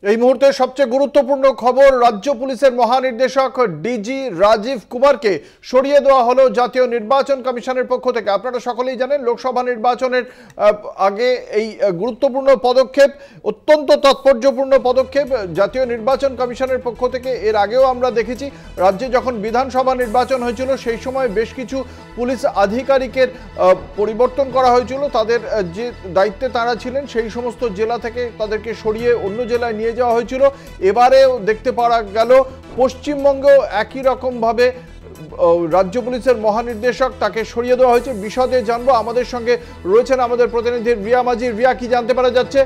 এই মুহূর্তে সবচেয়ে গুরুত্বপূর্ণ খবর, রাজ্য পুলিশের মহানির্দেশক ডিজি রাজীব কুমারকে সরিয়ে দেওয়া হলো জাতীয় নির্বাচন কমিশনের পক্ষ থেকে। আপনারা সকলেই জানেন লোকসভা নির্বাচনের আগে এই গুরুত্বপূর্ণ পদক্ষেপ, অত্যন্ত তাৎপর্যপূর্ণ পদক্ষেপ জাতীয় নির্বাচন কমিশনের পক্ষ থেকে। এর আগেও আমরা দেখেছি রাজ্যে যখন বিধানসভা নির্বাচন হয়েছিল সেই সময় বেশ কিছু পুলিশ আধিকারিকের পরিবর্তন করা হয়েছিল। তাদের যে দায়িত্বে তারা ছিলেন সেই সমস্ত জেলা থেকে তাদেরকে সরিয়ে অন্য জেলায় নিয়ে যাওয়া হয়েছিল। এবারেও দেখতে পাওয়া গেল পশ্চিমবঙ্গেও একই রকমভাবে রাজ্য পুলিশের মহানির্দেশক তাকে সরিয়ে দেওয়া হয়েছে। বিশদে জানবো, আমাদের সঙ্গে রয়েছেন আমাদের প্রতিনিধি রিয়া মাঝি। রিয়া, কি জানতে পারা যাচ্ছে?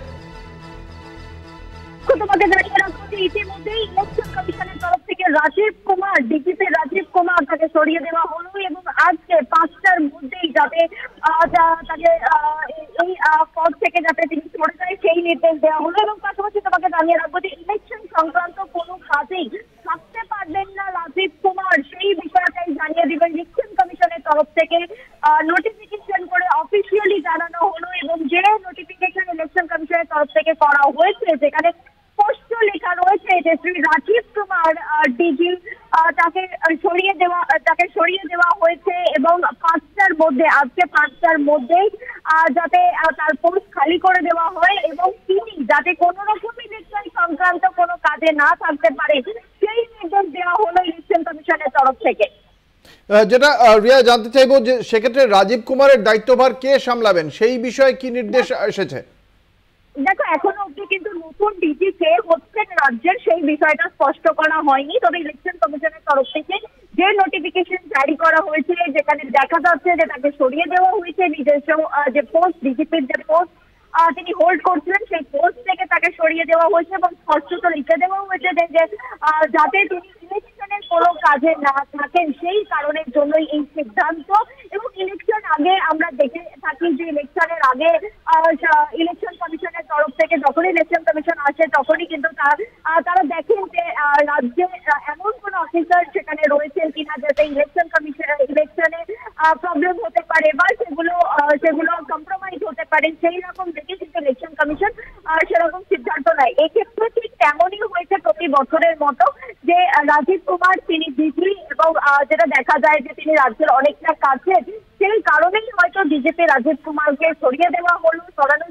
তোমাকে জানিয়ে রাখবো যে ইতিমধ্যেই ইলেকশন কমিশনের তরফ থেকে রাজীব কুমার, ডিজিপি রাজীব কুমার তাকে সরিয়ে দেওয়া হলো এবং আজকে 5টার মধ্যেই যাতে তাকে এই পদ থেকে যাতে তিনি সরে যায় সেই নির্দেশ দেওয়া হলো। এবং পাশাপাশি তোমাকে জানিয়ে রাখবো যে ইলেকশন সংক্রান্ত কোনো কাজেই থাকতে পারবেন না রাজীব কুমার, সেই বিষয়টাই জানিয়ে দিবেন ইলেকশন কমিশনের তরফ থেকে নোটিফিকেশন করে অফিসিয়ালি জানানো হলো। এবং যে নোটিফিকেশন ইলেকশন কমিশনের তরফ থেকে করা হয়েছে সেখানে স্পষ্ট লেখা রয়েছে যে শ্রী রাজীব কুমার ডিজি তাকে সরিয়ে দেওয়া হয়েছে এবং 5টার মধ্যে, আজকে 5টার মধ্যেই যাতে তার পোস্ট খালি করে দেওয়া হয় এবং তিনি যাতে কোনো রকম ইলেকশন সংক্রান্ত কোনো কাজে না থাকতে পারে সেই নির্দেশ দেওয়া হলো ইলেকশন কমিশনের তরফ থেকে। যেটা রিয়া জানতে চাইবো যে সেক্ষেত্রে রাজীব কুমারের দায়িত্বভার কে সামলাবেন, সেই বিষয়ে কি নির্দেশ এসেছে? দেখো, এখনো অব্দি কিন্তু নতুন ডিজি কে হচ্ছেন রাজ্যের সেই বিষয়টা স্পষ্ট করা হয়নি। তবে ইলেকশন কমিশনের তরফ থেকে যে নোটিফিকেশন জারি করা হয়েছে যেখানে দেখা যাচ্ছে যে তাকে সরিয়ে দেওয়া হয়েছে নিজস্ব যে পোস্ট, ডিজিপির যে পোস্ট তিনি হোল্ড করছিলেন সেই পোস্ট থেকে তাকে সরিয়ে দেওয়া হয়েছে এবং স্পষ্ট লিখে দেওয়া হয়েছে যে যাতে তিনি ইলেকশনের কোনো কাজে না থাকেন সেই কারণের জন্যই এই সিদ্ধান্ত। এবং ইলেকশন আগে আমরা দেখে থাকি যে ইলেকশনের আগে ইলেকশন কমিশনের তরফ থেকে যখনই ইলেকশন কমিশন আসে তখনই কিন্তু তারা দেখেন যে রাজ্যে এমন কোন অফিসার সেখানে রয়েছেন কিনা যাতে ইলেকশনে প্রবলেম হতে পারে বা সেগুলো কম্প্রোমাইজ হতে পারে, সেই রকম দেখে কিন্তু ইলেকশন কমিশন সেরকম সিদ্ধান্ত নেয়। এক্ষেত্রে ঠিক তেমনই হয়েছে প্রতি বছরের মতো যে রাজীব কুমার তিনি ডিজি এবং যেটা দেখা যায় যে তিনি রাজ্যের অনেকটা কাছে, সেই কারণেই হয়তো ডিজিপি রাজীব কুমারকে সরিয়ে দেওয়া হলো। সরানো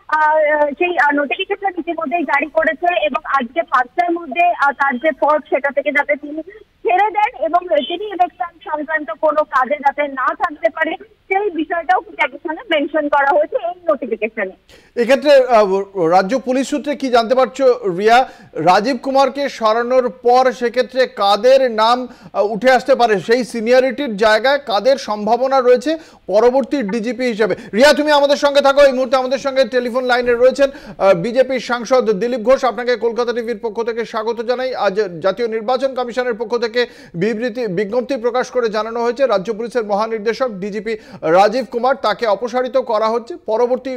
সেই নোটিফিকেশন ইতিমধ্যেই জারি করেছে এবং আজকে 5টার মধ্যে তার যে পদ সেটা থেকে যাতে তিনি ছেড়ে দেন এবং তিনি ইলেকশন সংক্রান্ত কোনো কাজে যাতে না থাকতে পারে সেই বিষয়টাও এখানে মেনশন করা হয়েছে এই নোটিফিকেশনে। এক্ষেত্রে রাজ্য পুলিশ সূত্রে কি জানতে পারছো রিয়া, রাজীব কুমারকে সরানোর পর সেক্ষেত্রে কাদের নাম উঠে আসতে পারে, সেই সিনিয়রিটির জায়গায় কাদের সম্ভাবনা রয়েছে পরবর্তী ডিজিপি হিসেবে? রিয়া, তুমি আমাদের সঙ্গে থাকো। এই মুহূর্তে আমাদের সঙ্গে টেলিফোন লাইনে রয়েছেন বিজেপির সাংসদ দিলীপ ঘোষ। আপনাকে কলকাতা টিভির পক্ষ থেকে স্বাগত জানাই। আজ জাতীয় নির্বাচন কমিশনের পক্ষ থেকে বিজ্ঞপ্তি প্রকাশ করে জানানো হয়েছে রাজ্য পুলিশের মহানির্দেশক ডিজিপি রাজীব কুমার তাকে অপসারিত করা হচ্ছে। পরবর্তী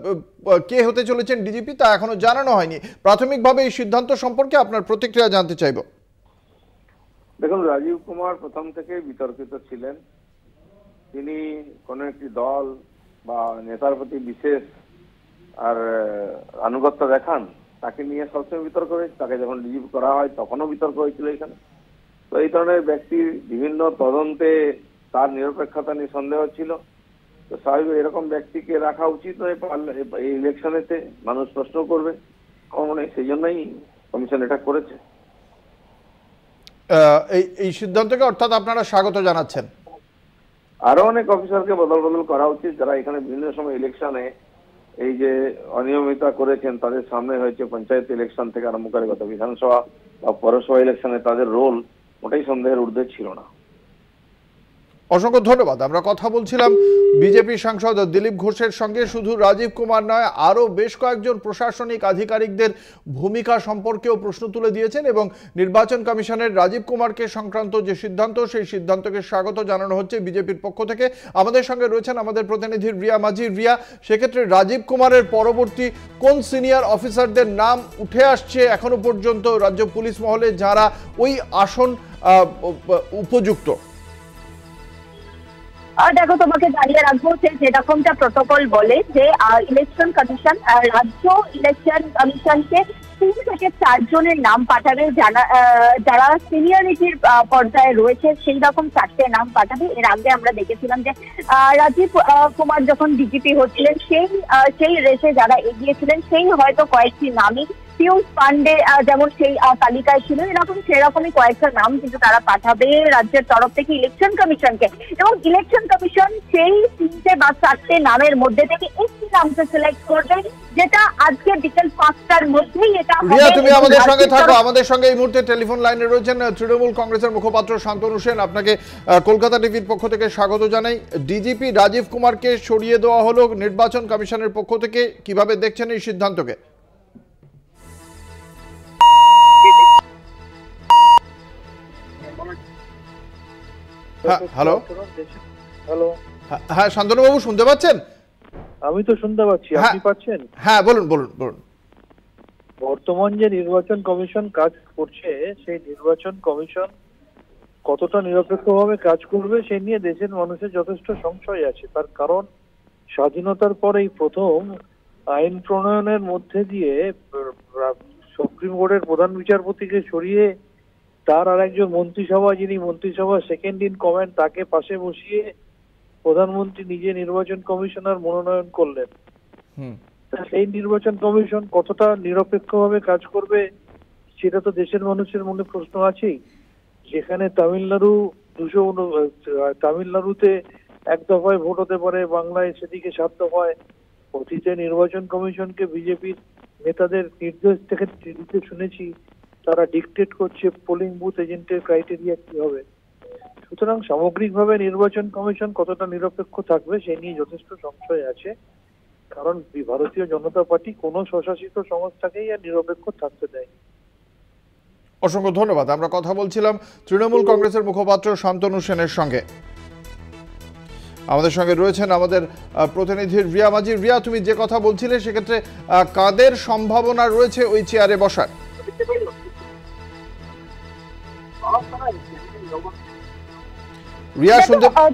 কে হতে চলেছেন ডিজিপি তা এখনো জানানো হয়নি। প্রাথমিকভাবে এই সিদ্ধান্ত সম্পর্কে আপনার প্রতিক্রিয়া জানতে চাইব। দেখুন, রাজীব কুমার প্রথম থেকে বিতর্কিত ছিলেন। তিনি কোনো একটি দল বা নেতার প্রতি বিশেষ আর আনুগত্য দেখান, তাকে নিয়ে সবসময় বিতর্ক হয়েছে। তাকে যখন ডিজিপি করা হয় তখনও বিতর্ক হয়েছিল এখানে। তো এই ধরনের ব্যক্তির বিভিন্ন তদন্তে তার নিরপেক্ষতা নিয়ে সন্দেহ ছিল। তো স্বাভাবিক এরকম ব্যক্তিকে রাখা উচিত নয় এই ইলেকশনেতে, মানুষ প্রশ্ন করবে। আমার মনে হয় সেই জন্যই কমিশন এটা করেছে। এই সিদ্ধান্তকে অর্থাৎ আপনারা স্বাগত জানাচ্ছেন? আরো অনেক অফিসারকে বদল করা উচিত যারা এখানে বিভিন্ন সময় ইলেকশনে এই যে অনিয়মিতা করেছেন। তাদের সামনে হয়েছে পঞ্চায়েত ইলেকশন থেকে আরম্ভ করে গত বিধানসভা বা পৌরসভা ইলেকশনে তাদের রোল মোটেই সন্দেহের ঊর্ধ্বে ছিল না। অসংখ্য ধন্যবাদ। আমরা কথা বলছিলাম বিজেপি সাংসদ দিলীপ ঘোষের সঙ্গে। শুধু রাজীব কুমার নয়, আরও বেশ কয়েকজন প্রশাসনিক আধিকারিকদের ভূমিকা সম্পর্কেও প্রশ্ন তুলে দিয়েছেন এবং নির্বাচন কমিশনের রাজীব কুমারকে সংক্রান্ত যে সিদ্ধান্ত সেই সিদ্ধান্তকে স্বাগত জানানো হচ্ছে বিজেপির পক্ষ থেকে। আমাদের সঙ্গে রয়েছেন আমাদের প্রতিনিধি রিয়া মাঝি। রিয়া, সেক্ষেত্রে রাজীব কুমারের পরবর্তী কোন সিনিয়র অফিসারদের নাম উঠে আসছে এখনো পর্যন্ত রাজ্য পুলিশ মহলে যারা ওই আসন উপযুক্ত? দেখো, তোমাকে জানিয়ে রাখবো যে যেরকমটা প্রটোকল বলে যে ইলেকশন কমিশন, রাজ্য ইলেকশন কমিশনকে 3 থেকে 4 জনের নাম পাঠাবে, যারা সিনিয়রিটির পর্যায়ে রয়েছে সেই রকম 4টে নাম পাঠাবে। এর আগে আমরা দেখেছিলাম যে রাজীব কুমার যখন ডিজিপি হচ্ছিলেন সেই রেসে যারা এগিয়েছিলেন সেই হয়তো কয়েকটি নামই, পিয়ুষ পান্ডে যেমন সেই তালিকায় ছিল, সেরকমই কয়েকটা নাম কিন্তু তারা পাঠাবে রাজ্যের তরফ থেকে ইলেকশন কমিশনকে। এবং ইলেকশন কমিশন সেই 3টে বা 4টে নামের মধ্যে থেকে একটি নামকে সিলেক্ট করবে, যেটা আজকে বিকেল 5টার মধ্যেই এটা হবে। রিয়া, তুমি আমাদের সঙ্গে থাকো। আমাদের সঙ্গে এই মুহূর্তে টেলিফোন লাইনে রয়েছেন তৃণমূল কংগ্রেসের মুখপাত্র শান্তনু সেন। আপনাকে কলকাতা টিভির পক্ষ থেকে স্বাগত জানাই। ডিজিপি রাজীব কুমারকে সরিয়ে দেওয়া হলো নির্বাচন কমিশনের পক্ষ থেকে, কিভাবে দেখছেন এই সিদ্ধান্তকে? হ্যালো হ্যালো, হ্যাঁ শান্তনু বাবু, শুনতে পাচ্ছেন? আমি তো শুনতে পাচ্ছি, আপনি পাচ্ছেন? হ্যাঁ, বলুন বলুন বলুন। বর্তমান যে নির্বাচন কমিশন কাজ করছে, সেই নির্বাচন কমিশন কতটা নিরপেক্ষভাবে কাজ করবে সে নিয়ে দেশের মানুষের যথেষ্ট সংশয় আছে। তার কারণ, স্বাধীনতার পর এই প্রথম আইন প্রণয়নের মধ্যে দিয়ে সুপ্রিম কোর্টের প্রধান বিচারপতিকে সরিয়ে তার আরেকজন মন্ত্রিসভা, যিনি মন্ত্রিসভা সেকেন্ড ইন কমান্ড, তাকে পাশে বসিয়ে প্রধানমন্ত্রী নিজে নির্বাচন কমিশনার মনোনয়ন করলেন। সেই নির্বাচন কমিশন কতটা নিরপেক্ষভাবে কাজ করবে সেটা তো দেশের মানুষের মনে প্রশ্ন আছেই। যেখানে তামিলনাড়ুতে 1 দফায় ভোট হতে পারে, বাংলায় সেদিকে 7 দফায়। অতীতে নির্বাচন কমিশনকে বিজেপির নেতাদের নির্দেশ থেকে দিতে শুনেছি, তারা ডিকটেট করছে পোলিং বুথ এজেন্টের ক্রাইটেরিয়া কি হবে। সুতরাং সামগ্রিকভাবে নির্বাচন কমিশন কতটা নিরপেক্ষ থাকবে সে নিয়ে যথেষ্ট সংশয় আছে। কারণ ভারতীয় জনতা পার্টি কোনো স্বশাসিত সংস্থাকেই আর নিরপেক্ষ থাকতে দেয়। অসংখ্য ধন্যবাদ। আমরা কথা বলছিলাম তৃণমূল কংগ্রেসের মুখপাত্র শান্তনু সেনের সঙ্গে। আমাদের সঙ্গে রয়েছেন আমাদের প্রতিনিধি রিয়া মাঝি। রিয়া, তুমি যে কথা বলছিলে সেক্ষেত্রে কাদের সম্ভাবনা রয়েছে ওই চেয়ারে বসার? রিয়া,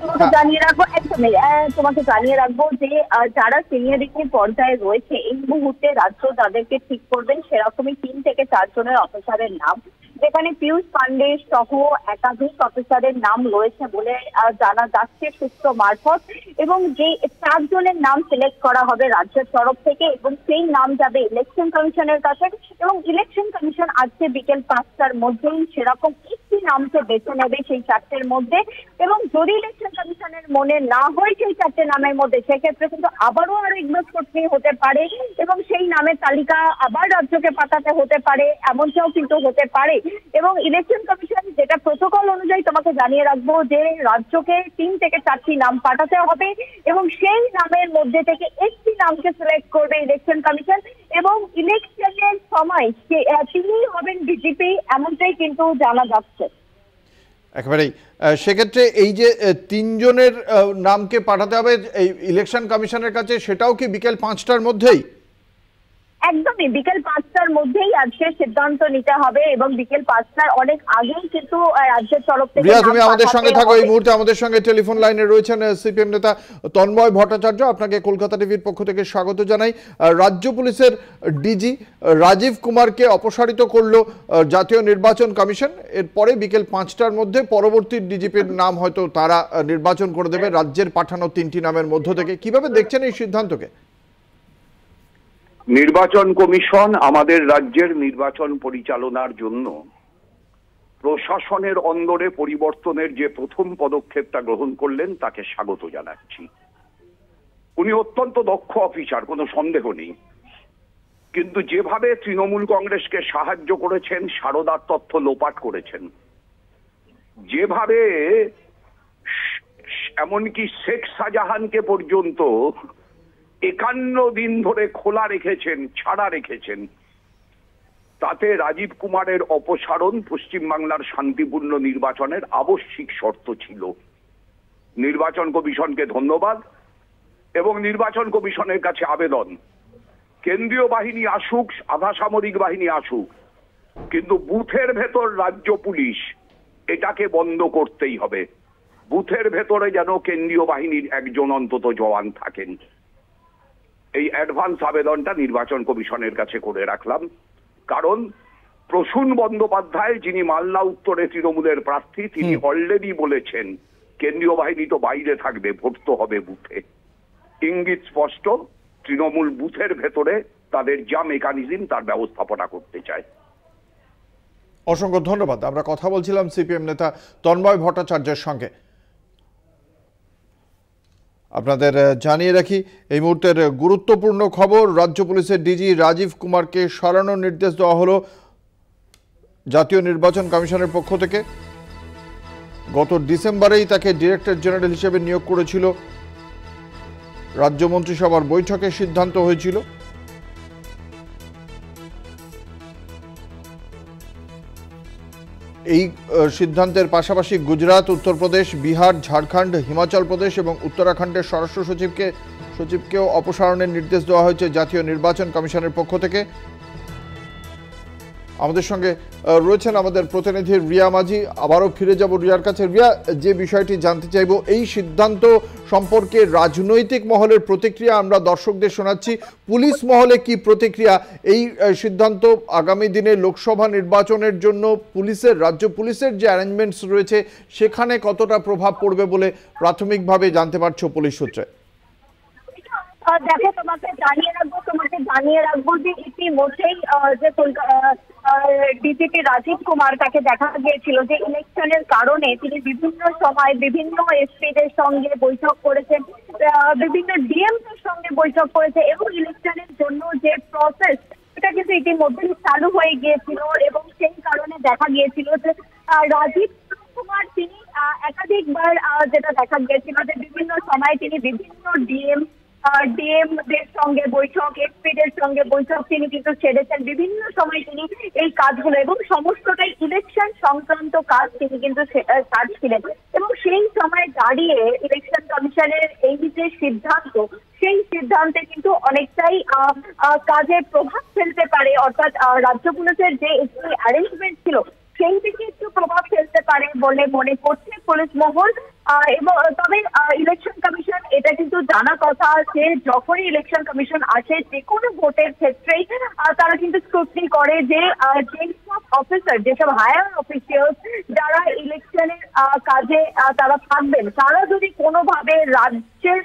তোমাকে জানিয়ে রাখবো যে যারা সিনিয়রিটি পর্যায়ে রয়েছে এই মুহূর্তে রাজ্য যাদেরকে ঠিক করবেন সেরকমই 3 থেকে 4 জনের অফিসারের নাম, যেখানে পিয়ুষ পান্ডে সহ একাধিক অফিসারের নাম রয়েছে বলে জানা যাচ্ছে সূত্র মারফত। এবং যে 4 জনের নাম সিলেক্ট করা হবে রাজ্যের তরফ থেকে এবং সেই নাম যাবে ইলেকশন কমিশনের কাছে। এবং ইলেকশন কমিশন আজকে বিকেল 5টার মধ্যেই সেরকম একটি নামকে বেছে নেবে সেই 4টের মধ্যে। এবং যদি ইলেকশন কমিশনের মনে না হয় সেই 4টে নামের মধ্যে, সেক্ষেত্রে কিন্তু আবারও রিভিউ করতে হতে পারে এবং সেই নামের তালিকা আবার রাজ্যকে পাঠাতে হতে পারে, এমনটাও কিন্তু হতে পারে। এবং ইলেকশন কমিশন যেটা প্রটোকল অনুযায়ী তোমাকে জানিয়ে রাখবো যে রাজ্যকে 3 থেকে 4টি নাম পাঠাতে হবে এবং সেই নামের মধ্যে থেকে একটি নামকে সিলেক্ট করবে ইলেকশন কমিশন। এবং ইলেকশনের সময় তিনি হবেন ডিজিপি, এমনটাই কিন্তু জানা যাচ্ছে। একেবারেই। সেক্ষেত্রে এই যে 3 জনের নামকে পাঠাতে হবে এই ইলেকশন কমিশনের কাছে, সেটাও কি বিকেল 5টার মধ্যেই? একদমই বিকেল 5টার মধ্যেই আজকে সিদ্ধান্ত নিতে হবে এবং বিকেল 5টার অনেক আগেই কিন্তু রাজ্যের তরফ থেকে। রিয়া, তুমি আমাদের সঙ্গে থাকো। এই মুহূর্তে আমাদের সঙ্গে টেলিফোন লাইনে রয়েছেন সিপিএম নেতা তন্ময় ভট্টাচার্য। আপনাকে কলকাতা টিভির পক্ষ থেকে স্বাগত জানাই। রাজ্য পুলিশের ডিজি রাজীব কুমারকে অপসারিত করলো জাতীয় নির্বাচন কমিশন। এরপরে বিকেল 5টার মধ্যে পরবর্তী ডিজিপির নাম হয়তো তারা নির্বাচন করে দেবে রাজ্যের পাঠানো 3টি নামের মধ্য থেকে। কিভাবে দেখছেন এই সিদ্ধান্তকে? নির্বাচন কমিশন আমাদের রাজ্যের নির্বাচন পরিচালনার জন্য প্রশাসনের অন্দরে পরিবর্তনের যে প্রথম পদক্ষেপটা গ্রহণ করলেন তাকে স্বাগত জানাচ্ছি। উনি অত্যন্ত দক্ষ অফিসার, কোনো সন্দেহ নেই। কিন্তু যেভাবে তৃণমূল কংগ্রেসকে সাহায্য করেছেন, সারদার তথ্য লোপাট করেছেন, যেভাবে এমনকি শেখ শাহজাহানকে পর্যন্ত 51 দিন ধরে খোলা রেখেছেন, ছাড়া রেখেছেন, তাতে রাজীব কুমারের অপসারণ পশ্চিমবাংলার শান্তিপূর্ণ নির্বাচনের আবশ্যিক শর্ত ছিল। নির্বাচন কমিশনকে ধন্যবাদ এবং নির্বাচন কমিশনের কাছে আবেদন, কেন্দ্রীয় বাহিনী আসুক, আধা সামরিক বাহিনী আসুক, কিন্তু বুথের ভেতর রাজ্য পুলিশ এটাকে বন্ধ করতেই হবে। বুথের ভেতরে যেন কেন্দ্রীয় বাহিনীর একজন অন্তত জওয়ান থাকেন। এই অ্যাডভান্স আবেদনটা নির্বাচন কমিশনের কাছে করে রাখলাম, কারণ প্রসূন বন্দ্যোপাধ্যায় যিনি মালদা উত্তরে তৃণমূলের প্রার্থী, তিনি অলরেডি বলেছেন কেন্দ্রীয় বাহিনী তো বাইরে থাকবে, ভোট তো হবে বুথে। ইঙ্গিত স্পষ্ট, তৃণমূল বুথের ভেতরে তাদের যা মেকানিজম তার ব্যবস্থাপনা করতে চায়। অসংখ্য ধন্যবাদ। আমরা কথা বলছিলাম সিপিএম নেতা তন্ময় ভট্টাচার্যের সঙ্গে। আপনাদের জানিয়ে রাখি এই মুহূর্তের গুরুত্বপূর্ণ খবর, রাজ্য পুলিশের ডিজি রাজীব কুমারকে সরানোর নির্দেশ দেওয়া হলো জাতীয় নির্বাচন কমিশনের পক্ষ থেকে। গত ডিসেম্বরেই তাকে ডিরেক্টর জেনারেল হিসেবে নিয়োগ করেছিল রাজ্য মন্ত্রিসভার বৈঠকে, সিদ্ধান্ত হয়েছিল। এই সিদ্ধান্তের পাশাপাশি গুজরাট, উত্তরপ্রদেশ, বিহার, ঝাড়খণ্ড, হিমাচল প্রদেশ এবং উত্তরাখণ্ডের স্বরাষ্ট্র সচিবকেও অপসারণের নির্দেশ দেওয়া হয়েছে জাতীয় নির্বাচন কমিশনের পক্ষ থেকে। আমাদের সঙ্গে রয়েছেন আমাদের প্রতিনিধি রিয়া মাঝি। আবারও ফিরে যাব রিয়ার কাছে। রিয়া, যে বিষয়টি জানতে চাইব, এই সিদ্ধান্ত সম্পর্কে রাজনৈতিক মহলের প্রতিক্রিয়া আমরা দর্শকদের শোনাচ্ছি, পুলিশ মহলে কি প্রতিক্রিয়া? এই সিদ্ধান্ত আগামী দিনে লোকসভা নির্বাচনের জন্য রাজ্য পুলিশের যে অ্যারেঞ্জমেন্টস রয়েছে সেখানে কতটা প্রভাব পড়বে বলে প্রাথমিকভাবে জানতে পারছো পুলিশ সূত্রে? দেখো, তোমাকে জানিয়ে রাখবো যে ইতিমধ্যেই যে ডিজিপি রাজীব কুমার, তাকে দেখা গিয়েছিল যে ইলেকশনের কারণে তিনি বিভিন্ন সময় বিভিন্ন এসপিদের সঙ্গে বৈঠক করেছেন, বিভিন্ন ডিএমদের সঙ্গে বৈঠক করেছে এবং ইলেকশনের জন্য যে প্রসেস এটা কিন্তু ইতিমধ্যেই চালু হয়ে গিয়েছিল এবং সেই কারণে দেখা গিয়েছিল যে রাজীব কুমার তিনি একাধিকবার যেটা দেখা গিয়েছিল যে বিভিন্ন সময় তিনি বিভিন্ন ডিএমদের সঙ্গে বৈঠক, এসপিদের সঙ্গে বৈঠক তিনি কিন্তু ছেড়েছেন। বিভিন্ন সময় তিনি এই কাজগুলো এবং সমস্তটাই ইলেকশন সংক্রান্ত কাজ তিনি কিন্তু ছিলেন এবং সেই সময় দাঁড়িয়ে ইলেকশন কমিশনের এই যে সিদ্ধান্ত, সেই সিদ্ধান্তে কিন্তু অনেকটাই কাজে প্রভাব ফেলতে পারে, অর্থাৎ রাজ্য পুলিশের যে একটি অ্যারেঞ্জমেন্ট ছিল সেই দিকে একটু প্রভাব ফেলতে পারে বলে মনে করছে পুলিশ মহল। এবং তবে ইলেকশন কমিশন এটা কিন্তু জানা কথা যে যখনই ইলেকশন কমিশন আসে যে কোনো ভোটের ক্ষেত্রেই তারা কিন্তু স্ক্রুটিনি করে যে যেসব অফিসার, যেসব হায়ার অফিসিয়ালস যারা ইলেকশনের কাজে তারা থাকবেন, তারা যদি কোনোভাবে রাজ্যের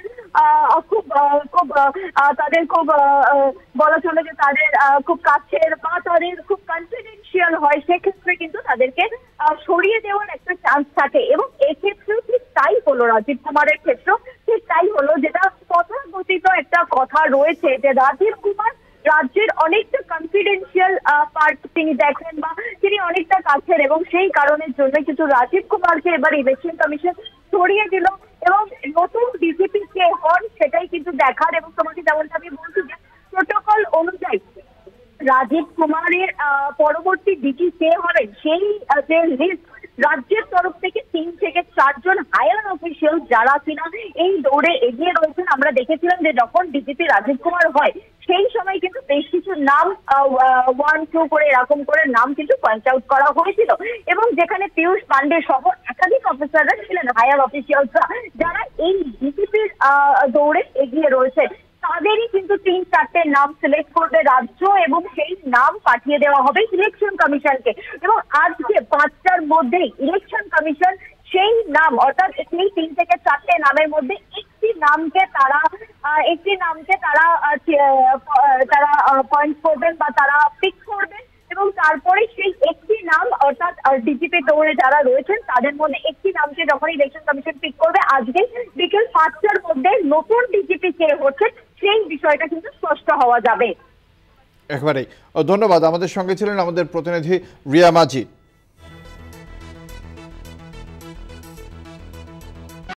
তাদের খুব বলা চলে যে তাদের খুব কাছের বা তাদের খুব কনফিডেন্সিয়াল হয়, সেক্ষেত্রে কিন্তু তাদেরকে সরিয়ে দেওয়ার একটা চান্স থাকে এবং এক্ষেত্রেও ঠিক তাই হলো রাজীব কুমারের ক্ষেত্রেও ঠিক তাই হলো, যেটা তথাকথিত একটা কথা রয়েছে যে রাজীব কুমার রাজ্যের অনেকটা কনফিডেন্সিয়াল পার্ট তিনি দেখেন বা তিনি অনেকটা কাছের এবং সেই কারণের জন্য কিন্তু রাজীব কুমারকে এবার ইলেকশন কমিশন সরিয়ে দিল এবং নতুন ডিজিপি কে হন সেটাই কিন্তু দেখার। এবং তোমাকে যেমনটা আমি বলছি যে প্রোটোকল অনুযায়ী রাজীব কুমারের পরবর্তী ডিজি কে হবেন সেই যে লিস্ট রাজ্যের তরফ থেকে 3 থেকে 4 জন হায়ার অফিসিয়াল যারা কিনা এই দৌড়ে এগিয়ে রয়েছেন। আমরা দেখেছিলাম যে যখন ডিজিপি রাজীব কুমার হয় সেই সময় কিন্তু বেশ কিছু নাম 1-2 করে এরকম করে নাম কিন্তু পয়েন্ট আউট করা হয়েছিল এবং যেখানে পীযূষ পান্ডে সহ একাধিক অফিসাররা ছিলেন, হায়ার অফিসিয়ালসরা, যারা এই ডিজিপির দৌড়ে এগিয়ে রয়েছে, তাদেরই কিন্তু 3-4টে নাম সিলেক্ট করবে রাজ্য এবং সেই নাম পাঠিয়ে দেওয়া হবে ইলেকশন কমিশনকে এবং আজকে 5টার মধ্যেই ইলেকশন কমিশন সেই নাম, অর্থাৎ সেই 3 থেকে 4টে নামের মধ্যে একটি নামকে তারা পয়েন্ট করবেন বা তারা পিক করবেন এবং তারপরে সেই একটি নাম, অর্থাৎ ডিজিপি দৌড়ে যারা রয়েছেন তাদের মধ্যে একটি নামকে যখন ইলেকশন কমিশন পিক করবে আজকে বিকেল 5টার মধ্যে নতুন ডিজিপি কে হচ্ছে সেই বিষয়টা কিন্তু স্পষ্ট হওয়া যাবে। একেবারেই ধন্যবাদ। আমাদের সঙ্গে ছিলেন আমাদের প্রতিনিধি রিয়া মাঝি।